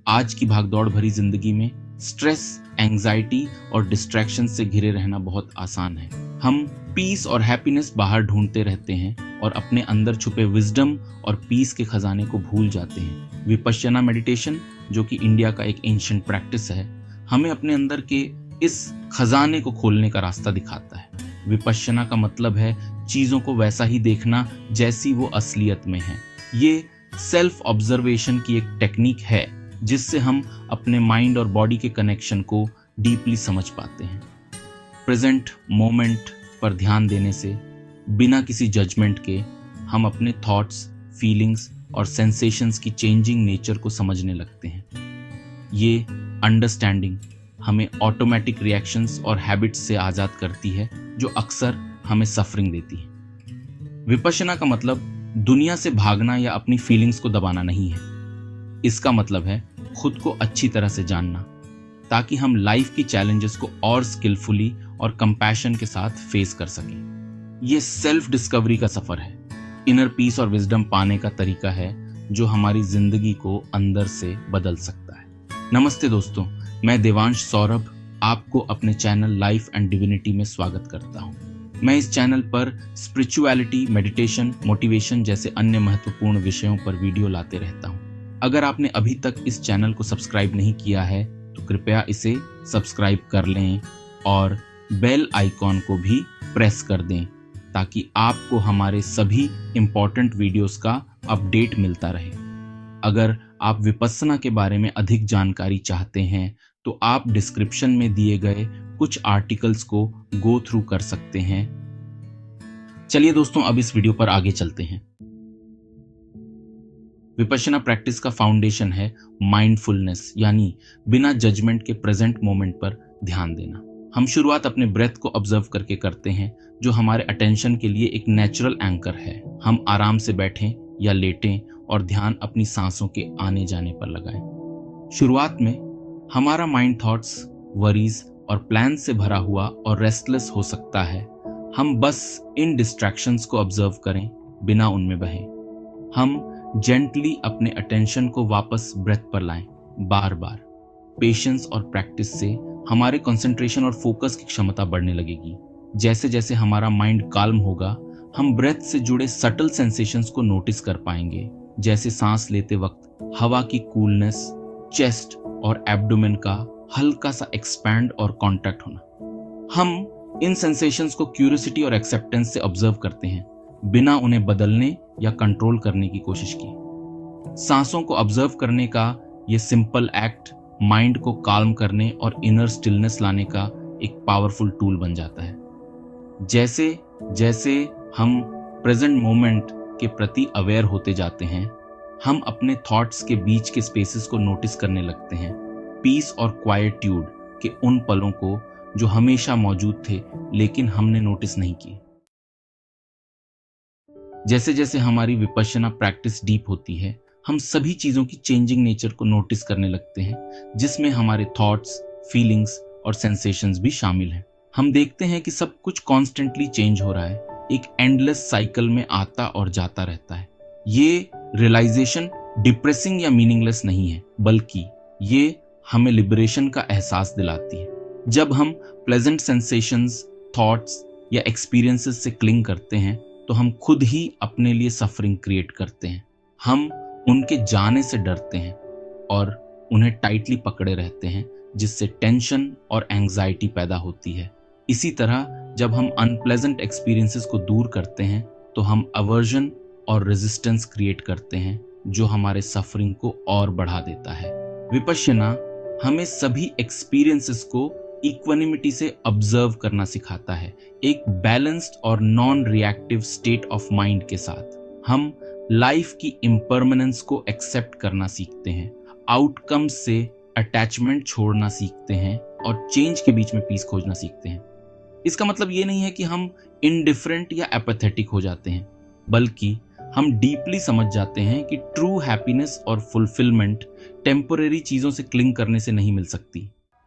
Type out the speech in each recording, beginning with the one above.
आज की भागदौड़ भरी जिंदगी में स्ट्रेस, एंजाइटी और डिस्ट्रैक्शन से घिरे रहना बहुत आसान है। हम पीस और हैप्पीनेस बाहर ढूंढते रहते हैं और अपने अंदर छुपे विजडम और पीस के खजाने को भूल जाते हैं। विपश्यना मेडिटेशन, जो कि इंडिया का एक एंशिएंट प्रैक्टिस है, हमें अपने अंदर के इस खजाने को खोलने का रास्ता दिखाता है। विपश्यना का मतलब है चीजों को वैसा ही देखना जैसी वो असलियत में है। ये सेल्फ ऑब्जर्वेशन की एक टेक्निक है जिससे हम अपने माइंड और बॉडी के कनेक्शन को डीपली समझ पाते हैं। प्रेजेंट मोमेंट पर ध्यान देने से बिना किसी जजमेंट के हम अपने थॉट्स, फीलिंग्स और सेंसेशंस की चेंजिंग नेचर को समझने लगते हैं। ये अंडरस्टैंडिंग हमें ऑटोमेटिक रिएक्शंस और हैबिट्स से आज़ाद करती है जो अक्सर हमें सफरिंग देती है। विपश्यना का मतलब दुनिया से भागना या अपनी फीलिंग्स को दबाना नहीं है। इसका मतलब है खुद को अच्छी तरह से जानना, ताकि हम लाइफ की चैलेंजेस को और स्किलफुली और कंपैशन के साथ फेस कर सकें। ये सेल्फ डिस्कवरी का सफर है, इनर पीस और विजडम पाने का तरीका है जो हमारी जिंदगी को अंदर से बदल सकता है। नमस्ते दोस्तों, मैं देवांश सौरभ आपको अपने चैनल लाइफ एंड डिविनिटी में स्वागत करता हूँ। मैं इस चैनल पर स्पिरिचुअलिटी, मेडिटेशन, मोटिवेशन जैसे अन्य महत्वपूर्ण विषयों पर वीडियो लाते रहता हूँ। अगर आपने अभी तक इस चैनल को सब्सक्राइब नहीं किया है तो कृपया इसे सब्सक्राइब कर लें और बेल आइकॉन को भी प्रेस कर दें, ताकि आपको हमारे सभी इम्पोर्टेंट वीडियोस का अपडेट मिलता रहे। अगर आप विपस्सना के बारे में अधिक जानकारी चाहते हैं तो आप डिस्क्रिप्शन में दिए गए कुछ आर्टिकल्स को गो थ्रू कर सकते हैं। चलिए दोस्तों, अब इस वीडियो पर आगे चलते हैं। विपश्यना प्रैक्टिस का फाउंडेशन है माइंडफुलनेस, यानी बिना जजमेंट के प्रेजेंट मोमेंट पर ध्यान देना। हम शुरुआत अपने ब्रेथ को ऑब्जर्व करके करते हैं, जो हमारे अटेंशन के लिए एक नेचुरल एंकर है। हम आराम से बैठें या लेटें और ध्यान अपनी सांसों के आने जाने पर लगाएं। शुरुआत में हमारा माइंड थॉट्स, वरीज और प्लान से भरा हुआ और रेस्टलेस हो सकता है। हम बस इन डिस्ट्रैक्शंस को ऑब्जर्व करें, बिना उनमें बहें। हम जेंटली अपने अटेंशन को वापस ब्रेथ पर लाएं, बार बार। पेशेंस और प्रैक्टिस से हमारे कंसंट्रेशन और फोकस की क्षमता बढ़ने लगेगी। जैसे जैसे हमारा माइंड काल्म होगा, हम ब्रेथ से जुड़े सटल सेंसेशंस को नोटिस कर पाएंगे, जैसे सांस लेते वक्त हवा की कूलनेस, चेस्ट और एब्डोमेन का हल्का सा एक्सपैंड और कॉन्ट्रैक्ट होना। हम इन सेंसेशंस को क्यूरियोसिटी और एक्सेप्टेंस से ऑब्जर्व करते हैं, बिना उन्हें बदलने या कंट्रोल करने की कोशिश की। सांसों को ऑब्जर्व करने का ये सिंपल एक्ट माइंड को काल्म करने और इनर स्टिलनेस लाने का एक पावरफुल टूल बन जाता है। जैसे जैसे हम प्रेजेंट मोमेंट के प्रति अवेयर होते जाते हैं, हम अपने थॉट्स के बीच के स्पेसेस को नोटिस करने लगते हैं, पीस और क्वाइट्यूड के उन पलों को जो हमेशा मौजूद थे लेकिन हमने नोटिस नहीं किए। जैसे जैसे हमारी विपश्यना प्रैक्टिस डीप होती है, हम सभी चीजों की चेंजिंग नेचर को नोटिस करने लगते हैं, जिसमें हमारे थॉट्स, फीलिंग्स और सेंसेशंस भी शामिल हैं। हम देखते हैं कि सब कुछ कॉन्स्टेंटली चेंज हो रहा है, एक एंडलेस साइकिल में आता और जाता रहता है। ये रियलाइजेशन डिप्रेसिंग या मीनिंगलेस नहीं है, बल्कि ये हमें लिबरेशन का एहसास दिलाती है। जब हम प्लेजेंट सेंसेशंस, थॉट्स या एक्सपीरियंसेस से क्लिंग करते हैं तो हम खुद ही अपने लिए सफरिंग क्रिएट करते हैं। हम उनके जाने से डरते हैं और उन्हें टाइटली पकड़े रहते हैं, जिससे टेंशन और एंजाइटी पैदा होती है। इसी तरह जब हम अनप्लेजेंट एक्सपीरियंसेस को दूर करते हैं तो हम अवर्जन और रेजिस्टेंस क्रिएट करते हैं, जो हमारे सफरिंग को और बढ़ा देता है। विपश्यना हमें सभी एक्सपीरियंसेस को इक्वानिमिटी से ऑब्जर्व करना सिखाता है, एक बैलेंस्ड और non reactive state of mind के साथ। हम लाइफ की इम्परमानेंस को एक्सेप्ट करना सीखते हैं, आउटकम्स से अटैचमेंट छोड़ना सीखते हैं और चेंज के बीच में पीस खोजना सीखते हैं। इसका मतलब ये नहीं है कि हम इनडिफरेंट या एपैथेटिक हो जाते हैं, बल्कि हम डीपली समझ जाते हैं कि ट्रू हैप्पीनेस और फुलफिलमेंट टेम्पररी चीजों से क्लिंग करने से नहीं मिल सकती।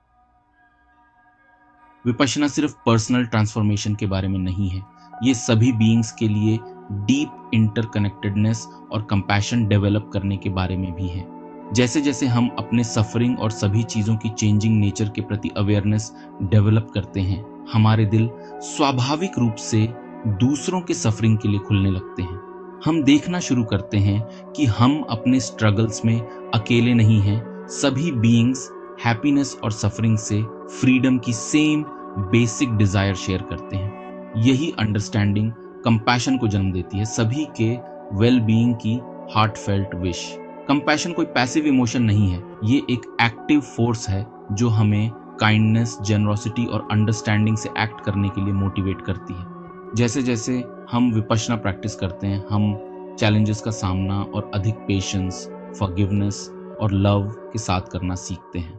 विपश्यना सिर्फ पर्सनल ट्रांसफॉर्मेशन के बारे में नहीं है, ये सभी बीइंग्स के लिए डीप इंटरकनेक्टेडनेस और कंपैशन डेवलप करने के बारे में भी है। जैसे जैसे हम अपने सफरिंग और सभी चीजों की चेंजिंग नेचर के प्रति अवेयरनेस डेवलप करते हैं, हमारे दिल स्वाभाविक रूप से दूसरों के सफरिंग के लिए खुलने लगते हैं। हम देखना शुरू करते हैं कि हम अपने स्ट्रगल्स में अकेले नहीं हैं। सभी बीइंग्स हैप्पीनेस और सफरिंग से फ्रीडम की सेम बेसिक डिजायर शेयर करते हैं। यही अंडरस्टैंडिंग कंपैशन को जन्म देती है, सभी के वेल बीइंग की हार्टफेल्ट विश। कंपैशन कोई पैसिव इमोशन नहीं है, ये एक एक्टिव फोर्स है जो हमें काइंडनेस, जेनरोसिटी और अंडरस्टैंडिंग से एक्ट करने के लिए मोटिवेट करती है। जैसे जैसे हम विपश्यना प्रैक्टिस करते हैं, हम चैलेंजेस का सामना और अधिक पेशेंस, फॉरगिवनेस और लव के साथ करना सीखते हैं।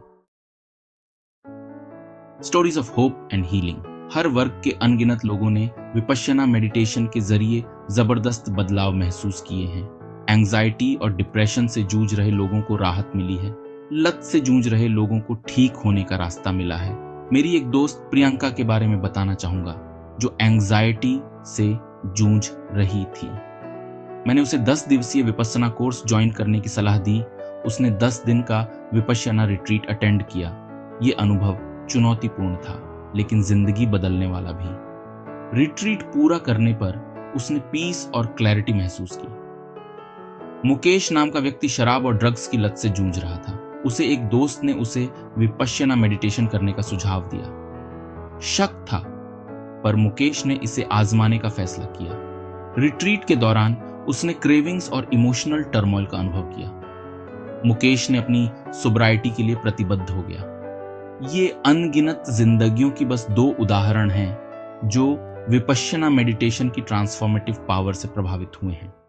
Stories of hope and healing. हर वर्ग के अनगिनत लोगों ने विपश्यना मेडिटेशन के जरिए जबरदस्त बदलाव महसूस किए हैं। एंजाइटी और डिप्रेशन से जूझ रहे लोगों को राहत मिली है, लत से जूझ रहे लोगों को ठीक होने का रास्ता मिला है। मेरी एक दोस्त प्रियंका के बारे में बताना चाहूंगा, जो एंजाइटी से जूझ रही थी। मैंने उसे 10 दिवसीय विपश्यना कोर्स ज्वाइन करने की सलाह दी। उसने 10 दिन का विपश्यना रिट्रीट अटेंड किया। ये अनुभव चुनौतीपूर्ण था, लेकिन जिंदगी बदलने वाला भी। रिट्रीट पूरा करने पर उसने पीस और क्लैरिटी महसूस की। मुकेश नाम का व्यक्ति शराब और ड्रग्स की लत से जूझ रहा था। उसे एक दोस्त ने उसे विपश्यना मेडिटेशन करने का सुझाव दिया। शक था, पर मुकेश ने इसे आजमाने का फैसला किया। रिट्रीट के दौरान उसने क्रेविंग्स और इमोशनल टर्मोइल का अनुभव किया। मुकेश ने अपनी सोब्राइटी के लिए प्रतिबद्ध हो गया। ये अनगिनत जिंदगियों की बस 2 उदाहरण हैं जो विपश्यना मेडिटेशन की ट्रांसफॉर्मेटिव पावर से प्रभावित हुए हैं।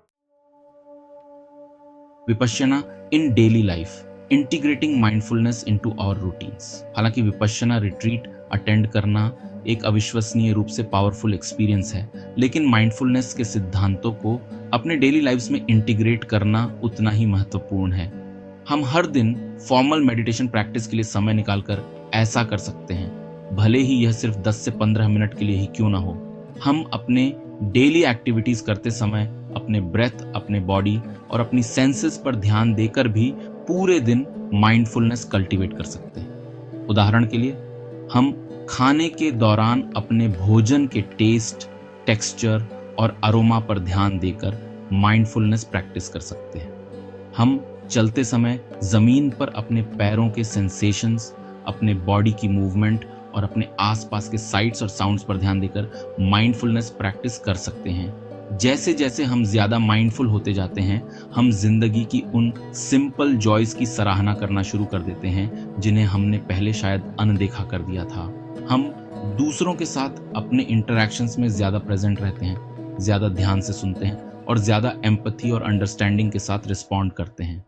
Vipassana in daily life, integrating mindfulness into our routines. हालांकि विपश्यना रिट्रीट अटेंड करना एक अविश्वसनीय रूप से पावरफुल एक्सपीरियंस है, लेकिन माइंडफुलनेस के सिद्धांतों को अपने डेली लाइफ्स में इंटीग्रेट करना उतना ही महत्वपूर्ण है। हम हर दिन फॉर्मल मेडिटेशन प्रैक्टिस के लिए समय निकालकर ऐसा कर सकते हैं, भले ही यह सिर्फ 10 से 15 मिनट के लिए ही क्यों ना हो। हम अपने डेली एक्टिविटीज करते समय अपने ब्रेथ, अपने बॉडी और अपनी सेंसेस पर ध्यान देकर भी पूरे दिन माइंडफुलनेस कल्टीवेट कर सकते हैं। उदाहरण के लिए, हम खाने के दौरान अपने भोजन के टेस्ट, टेक्सचर और अरोमा पर ध्यान देकर माइंडफुलनेस प्रैक्टिस कर सकते हैं। हम चलते समय जमीन पर अपने पैरों के सेंसेशंस, अपने बॉडी की मूवमेंट और अपने आसपास के साइट्स और साउंड्स पर ध्यान देकर माइंडफुलनेस प्रैक्टिस कर सकते हैं। जैसे जैसे हम ज्यादा माइंडफुल होते जाते हैं, हम जिंदगी की उन सिंपल जॉयज की सराहना करना शुरू कर देते हैं जिन्हें हमने पहले शायद अनदेखा कर दिया था। हम दूसरों के साथ अपने इंटरैक्शंस में ज्यादा प्रेजेंट रहते हैं, ज्यादा ध्यान से सुनते हैं और ज्यादा एम्पैथी और अंडरस्टैंडिंग के साथ रिस्पॉन्ड करते हैं।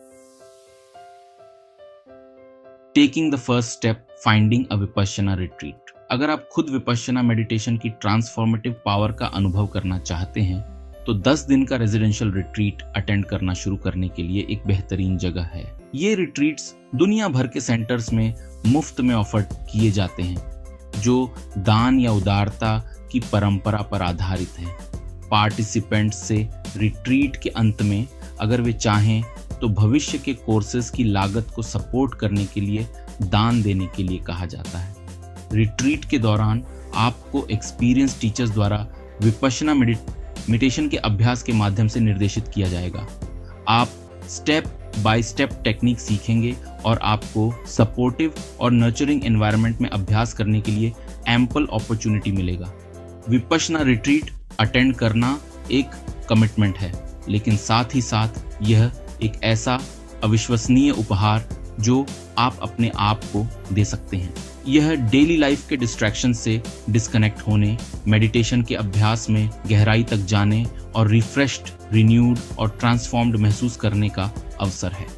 Taking the first step, finding a Vipassana retreat. अगर आप खुद विपश्यना मेडिटेशन की ट्रांसफॉर्मेटिव पावर का अनुभव करना चाहते हैं, तो 10 दिन का रेजिडेंशियल रिट्रीट अटेंड करना शुरू करने के लिए एक बेहतरीन जगह है। ये रिट्रीट्स दुनिया भर के सेंटर्स में मुफ्त में ऑफर किए जाते हैं, जो दान या उदारता की परंपरा पर आधारित है। पार्टिसिपेंट्स से रिट्रीट के अंत में अगर वे चाहें तो भविष्य के कोर्सेज की लागत को सपोर्ट करने के लिए दान देने के लिए कहा जाता है। रिट्रीट के दौरान आपको एक्सपीरियंस टीचर्स द्वारा विपश्यना मेडिटेशन के अभ्यास के माध्यम से निर्देशित किया जाएगा। आप स्टेप बाय स्टेप टेक्निक सीखेंगे और आपको सपोर्टिव और नर्चरिंग एनवायरनमेंट में अभ्यास करने के लिए एम्पल अपॉर्चुनिटी मिलेगा। विपश्यना रिट्रीट अटेंड करना एक कमिटमेंट है, लेकिन साथ ही साथ यह एक ऐसा अविश्वसनीय उपहार जो आप अपने आप को दे सकते हैं। यह डेली लाइफ के डिस्ट्रैक्शन से डिस्कनेक्ट होने, मेडिटेशन के अभ्यास में गहराई तक जाने और रिफ्रेश्ड, रिन्यूड और ट्रांसफॉर्म्ड महसूस करने का अवसर है।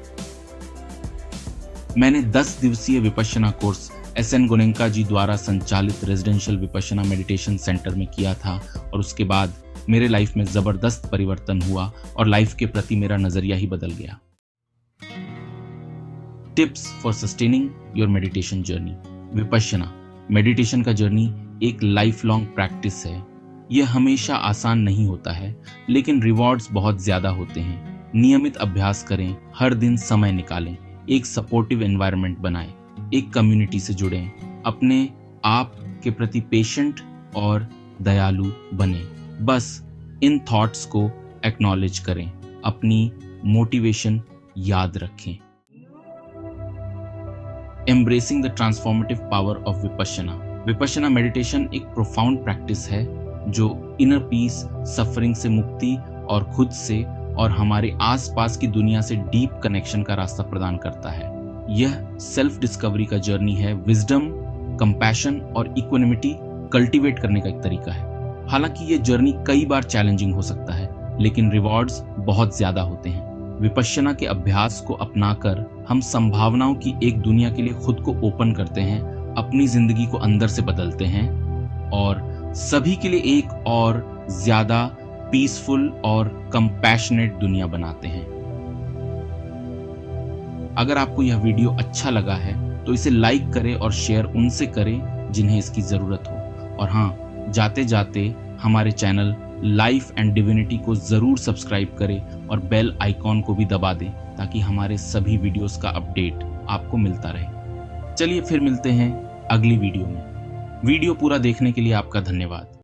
मैंने 10 दिवसीय विपश्यना कोर्स SN गोनेंका जी द्वारा संचालित रेजिडेंशियल विपश्यना मेडिटेशन सेंटर में किया था और उसके बाद मेरे लाइफ में जबरदस्त परिवर्तन हुआ और लाइफ के प्रति मेरा नजरिया ही बदल गया। Tips for sustaining your meditation journey. Vipassana meditation का जर्नी एक लाइफ लॉन्ग प्रैक्टिस है। यह हमेशा आसान नहीं होता है, लेकिन रिवॉर्ड्स बहुत ज्यादा होते हैं। नियमित अभ्यास करें, हर दिन समय निकालें, एक सपोर्टिव एनवायरनमेंट बनाएं, एक कम्युनिटी से जुड़ें, अपने आप के प्रति पेशेंट और दयालु बने। बस इन थॉट्स को एक्नॉलेज करें, अपनी मोटिवेशन याद रखें। Embracing the transformative power of Vipassana. Vipassana meditation एक प्रोफाउंड प्रैक्टिस है जो इनर पीस, सफरिंग से मुक्ति और खुद से और हमारे आसपास की दुनिया से डीप कनेक्शन का रास्ता प्रदान करता है। यह सेल्फ डिस्कवरी का जर्नी है, विजडम, कंपैशन और इक्वानिमिटी कल्टीवेट करने का एक तरीका है। हालांकि ये जर्नी कई बार चैलेंजिंग हो सकता है, लेकिन रिवॉर्ड्स बहुत ज्यादा होते हैं। विपश्यना के अभ्यास को अपनाकर हम संभावनाओं की एक दुनिया के लिए खुद को ओपन करते हैं, अपनी जिंदगी को अंदर से बदलते हैं और सभी के लिए एक और ज्यादा पीसफुल और कंपैशनेट दुनिया बनाते हैं। अगर आपको यह वीडियो अच्छा लगा है तो इसे लाइक करें और शेयर उनसे करें जिन्हें इसकी जरूरत हो। और हाँ, जाते जाते हमारे चैनल लाइफ एंड डिविनिटी को जरूर सब्सक्राइब करें और बेल आइकॉन को भी दबा दें ताकि हमारे सभी वीडियोस का अपडेट आपको मिलता रहे। चलिए फिर मिलते हैं अगली वीडियो में। वीडियो पूरा देखने के लिए आपका धन्यवाद।